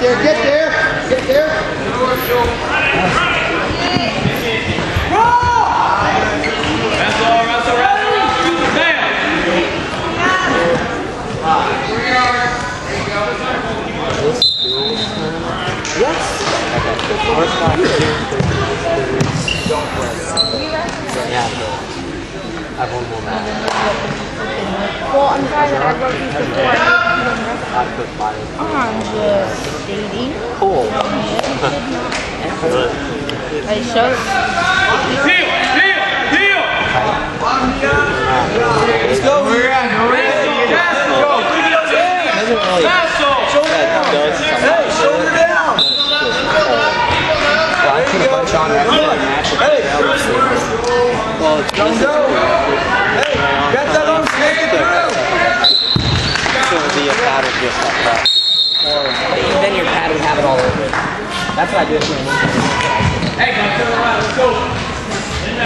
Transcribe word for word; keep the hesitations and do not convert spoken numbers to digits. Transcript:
there, get there, get there. Wrestle, wrestle, wrestle, wrestle, down. Yes. Don't play. Yeah, I have one more match. Well, I'm sorry that I wrote these before. I put mine. I'm just dating. Cool. Are you sure? Heel, heel, heel. Let's go. We're at Wrestle, wrestle. Go. Wrestle. Hey, shoulder down. Well, I put a bunch on after that match. Hey. Well, it's go. Hey, got that on, make it through. It's going to be a pattern just like that. Or then your pad would have it all over it. That's what I do with my knee. Hey, guys, turn around. Let's go.